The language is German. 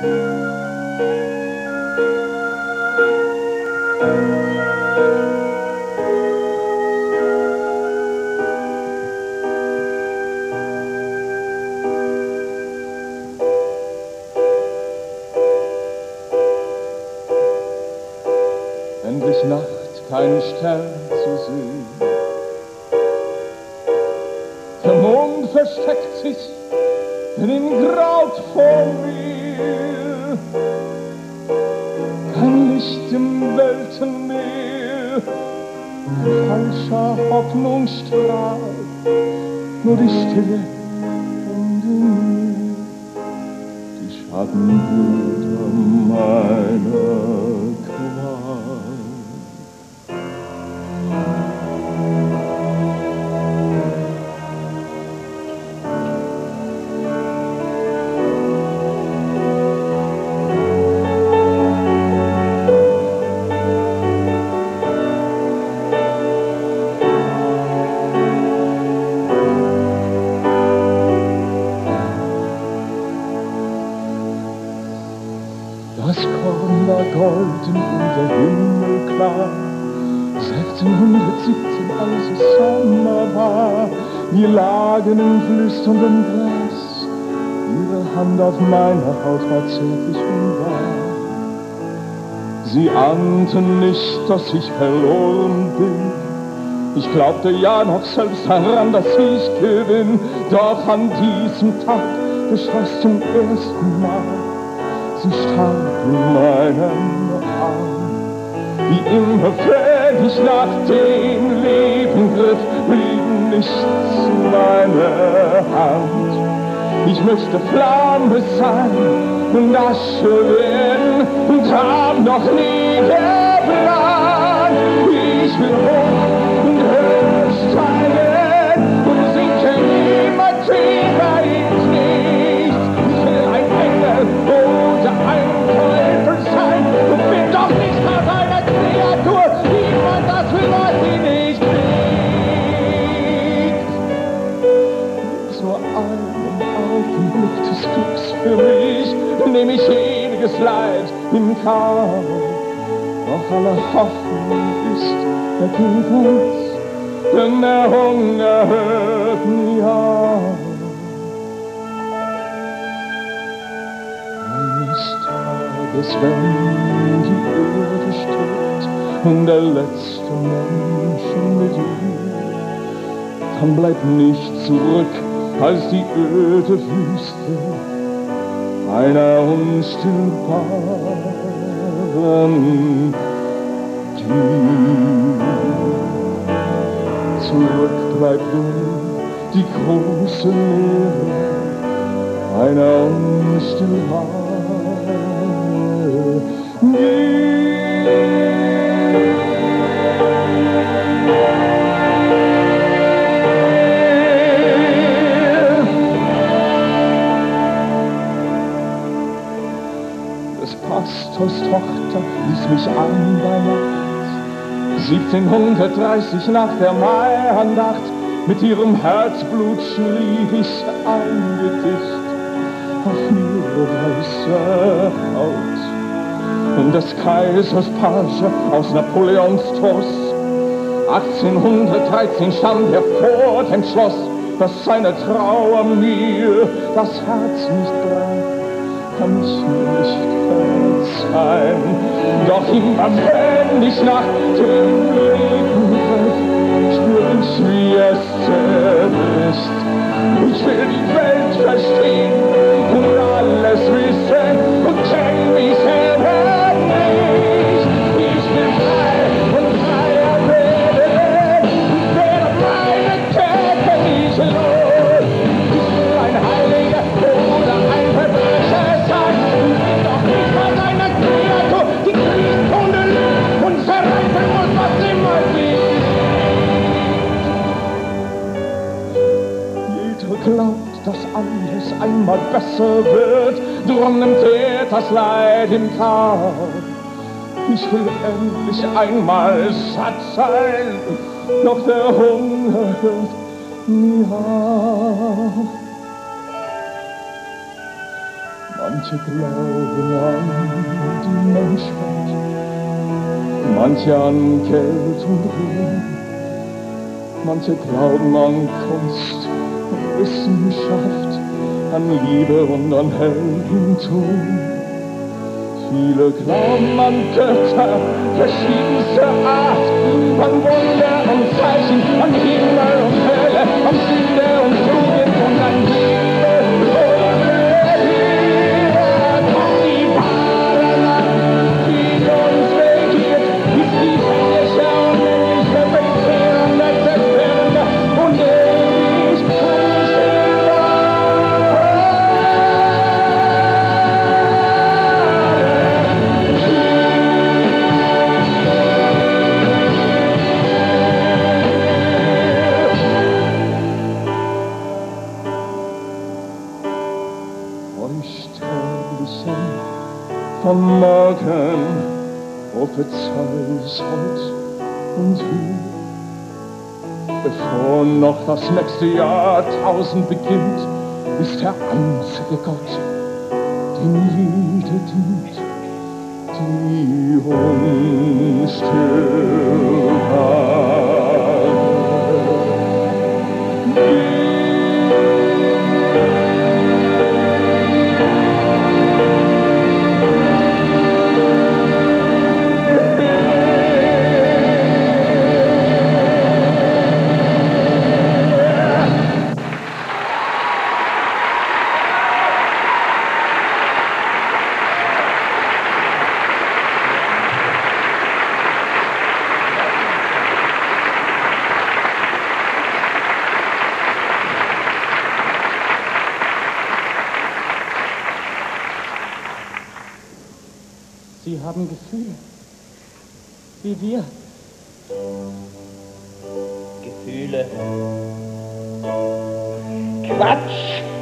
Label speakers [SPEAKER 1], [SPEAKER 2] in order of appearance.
[SPEAKER 1] Endlich Nacht, kein Stern zu sehen. Der Mond versteckt sich in dem Graut vor mir. Kein Licht im Weltenmeer, ein falscher Hoffnungsstrahl, nur die Stille und in mir, die Schattenbilder meiner Qual. Das Korn war golden und der Himmel klar. 1617, als es Sommer war. Wir lagen im flüsternden Gras. Ihre Hand auf meiner Haut war zärtlich und warm. Sie ahnten nicht, dass ich verloren bin. Ich glaubte ja noch selbst daran, dass ich gewinn. Doch an diesem Tag geschah es zum ersten Mal. Sie starb in meinem Arm. Wie immer, wenn ich nach dem Leben griff, blieb nichts in meiner Hand. Ich möchte Flamme sein und Asche werden und hab noch nie geplant. Ich will hoch und höher steigen und sinken immer tiefer ins Nichts. Ich will ein Engel oder ein Teufel sein und bin doch nicht nach einer Kreatur. Niemand das will, was sie nicht kriegt. Gibt's nur einen Augenblick des Glücks für mich, nehm ich ewiges Leid in Kauf. Doch alle Hoffnung ist vergebens, denn der Hunger hört nie auf. Eines Tages, wenn die Erde stirbt und der letzte Mensch mit ihr, dann bleibt nichts zurück als die öde Wüste einer unstillbaren Gier. Zurück bleibt nur die große Leere einer unstillbaren Gier. Pastors Tochter ließ mich an bei Nacht, 1730 nach der Maiandacht. Mit ihrem Herzblut schrieb ich ein Gedicht auf ihre weiße Haut. Und des Kaisers Page aus Napoleons Tross 1813 stand er vor dem Schloss, dass seine Trauer mir das Herz nicht brach. Kann ich mir nicht verzeihen, doch immer wenn ich nach dem Leben griff, spür ich, wie es zerbricht. Ich will die Welt verstehen und alles wissen und kenn mich selber nicht. Ich will frei und freier werden, werde meine Kerker nicht los. Ich will ein Heiliger oder ein Verbrecher. Glaubt, dass alles einmal besser wird, drum nimmt er das Leid im Kauf. Ich will endlich einmal satt sein, doch der Hunger hört nie auf. Manche glauben an die Menschheit, manche an Geld und Ruhm, manche glauben an Kunst und Wissenschaft, an Liebe und an Heldentum. Viele glauben an Götter verschiedenster Art, an Wunder und Zeichen, an Himmel und Hölle, an Sünde und Tugend und an Liebe und Liebe. Doch die wahre Macht, die uns regiert, ist die himmlische, unendliche, bezehrende, zerstörende und ewig von morgen prophezei es heut und hier, bevor noch das nächste Jahrtausend beginnt, ist der einzige Gott, dem jede dient, die unstillbare Gier.
[SPEAKER 2] Sie haben Gefühle, wie wir.
[SPEAKER 3] Gefühle. Quatsch!